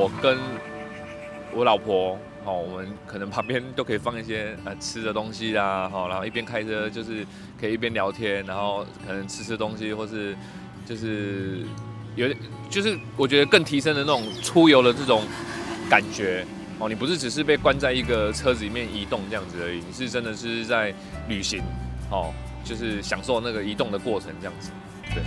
我跟我老婆，我们可能旁边都可以放一些吃的东西啦，然后一边开车就是可以一边聊天，然后可能吃东西，或是就是就是我觉得更提升的那种出游的这种感觉。你不是只是被关在一个车子里面移动这样子而已，你是真的是在旅行，就是享受那个移动的过程这样子，对。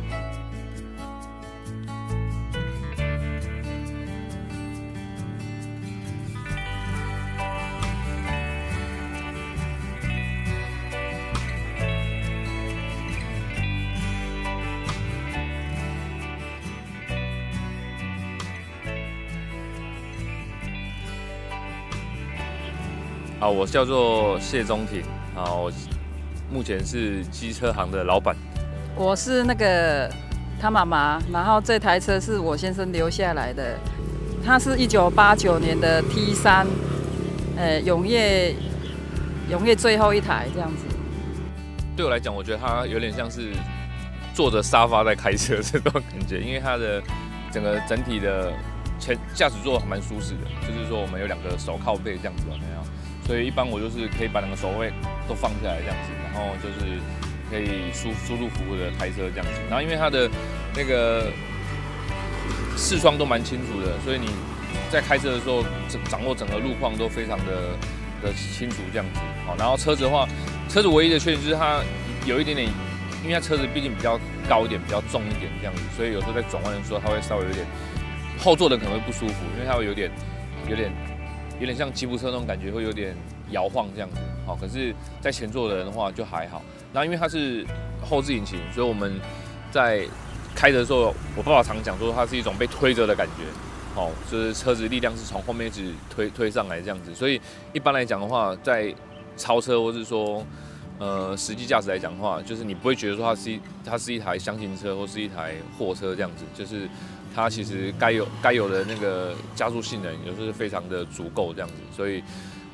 我叫做谢宗廷，我目前是机车行的老板。 我是那个他妈妈，然后这台车是我先生留下来的，它是1989年的 T3，永业最后一台这样子。 对我来讲，我觉得它有点像是坐着沙发在开车这种感觉，因为它的整体的驾驶座蛮舒适的，就是说我们有2个手靠背这样子，所以一般我就是可以把2个手位都放下来这样子，然后就是可以舒服的开车这样子。然后因为它的那个视窗都蛮清楚的，所以你在开车的时候掌握整个路况都非常的清楚这样子。然后车子的话，车子唯一的缺点就是它有一点点，因为它车子毕竟比较高一点，比较重一点这样子，所以有时候在转弯的时候，它会稍微有点后座的可能会不舒服，因为它会有点像吉普车那种感觉，会有点摇晃这样子。可是，在前座的人的话就还好。那因为它是后置引擎，所以我们在开的时候，我爸爸常讲说，它是一种被推着的感觉。就是车子力量是从后面一直推上来这样子。所以一般来讲的话，在超车或是说实际驾驶来讲的话，就是你不会觉得说它是一台厢型车或是一台货车这样子，就是它其实该有的那个加速性能也是非常的足够这样子，所以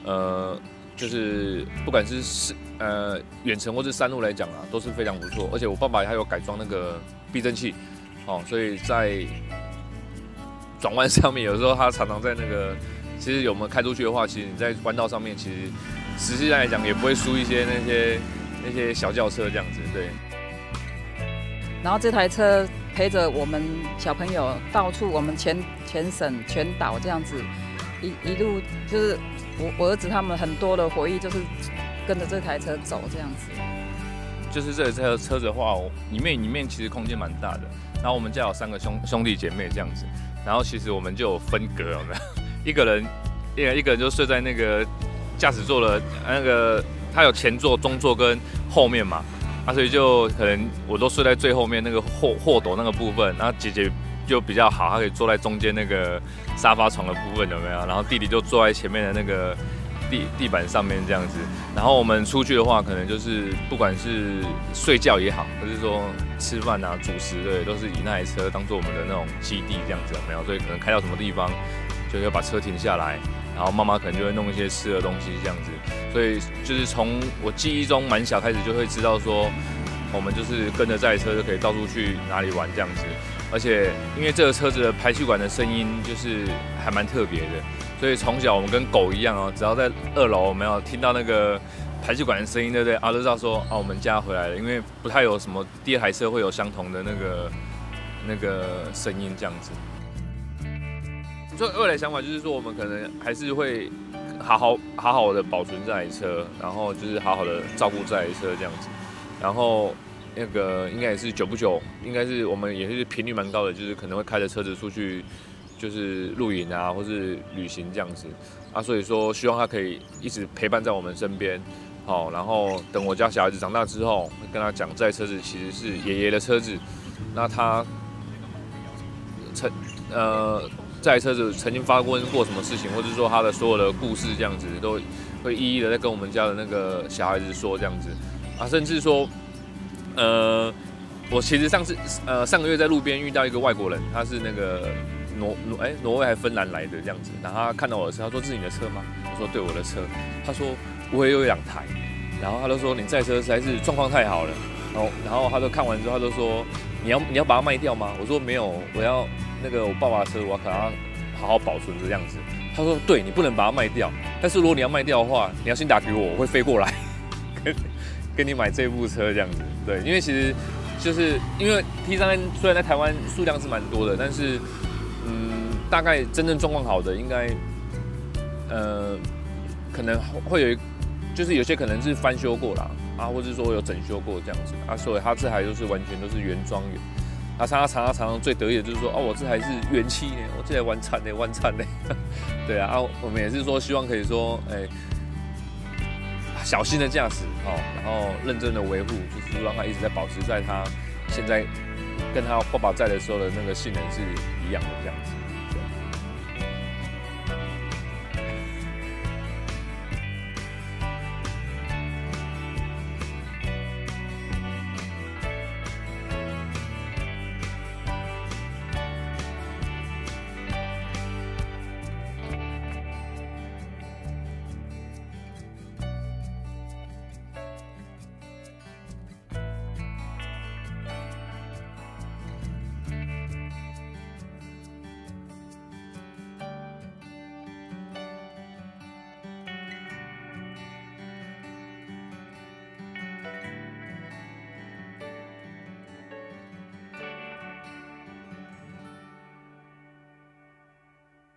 就是不管是远程或是山路来讲都是非常不错。而且我爸爸还有改装那个避震器，所以在转弯上面有时候他常常在那个，其实有没有开出去的话，其实你在弯道上面其实实际上来讲也不会输一些那些小轿车这样子，对。 然后这台车陪着我们小朋友到处，我们全省全岛这样子，一路就是我儿子他们很多的回忆，就是跟着这台车走这样子。 就是这台车子的话，里面其实空间蛮大的。然后我们家有3个兄弟姐妹这样子，然后其实我们就有分隔，有没有？一个人就睡在那个驾驶座的那个，他有前座、中座跟后面嘛。所以就可能我都睡在最后面那个货斗那个部分，然后姐姐就比较好，她可以坐在中间那个沙发床的部分，有没有？然后弟弟就坐在前面的那个地板上面这样子。然后我们出去的话，可能就是不管是睡觉也好，或是说吃饭主食对，都是以那台车当做我们的那种基地这样子，有没有？所以可能开到什么地方，就要把车停下来。然后妈妈可能就会弄一些吃的东西这样子，所以就是从我记忆中蛮小开始就会知道说，我们就是跟着这台车就可以到处去哪里玩这样子。而且因为这个车子的排气管的声音就是还蛮特别的，所以从小我们跟狗一样只要在2楼有没有听到那个排气管的声音，对不对？就知道说我们家回来了，因为不太有什么第2台车会有相同的那个声音这样子。所以未来想法就是说，我们可能还是会好好的保存这台车，然后就是好好的照顾这台车这样子。然后那个应该也是久不久，应该是我们也是频率蛮高的，就是可能会开着车子出去，就是露营或是旅行这样子。所以说希望他可以一直陪伴在我们身边。然后等我家小孩子长大之后，会跟他讲这台车子其实是爷爷的车子，那他这台车子曾经发生过什么事情，或者说他的所有的故事，这样子都会一一的在跟我们家的那个小孩子说这样子甚至说，我其实上个月在路边遇到一个外国人，他是那个挪威还芬兰来的这样子，然后他看到我的车，他说：“这是你的车吗？”我说：“对，我的车。”他说：“我也有2台。”然后他就说：“你这台车实在是状况太好了。”然后他就看完之后，他就说：“你要把它卖掉吗？”我说：“没有，我要。”那个我爸爸的车，我要把它好好保存着这样子。他说对，你不能把它卖掉，但是如果你要卖掉的话，你要先打给我，我会飞过来跟你买这部车这样子。对，因为其实就是因为 T3N 虽然在台湾数量是蛮多的，但是大概真正状况好的应该可能会有就是有些可能是翻修过啦啊，或者说有整修过这样子啊，所以它这台就是完全都是原装原。他常常最得意的就是说，哦，我这台是原漆呢，我这台完惨呢，完惨呢。对啊，我们也是说希望可以说，小心的驾驶哦，然后认真的维护，就是让它一直在保持在它现在跟他爸爸在的时候的那个性能是一样的这样子。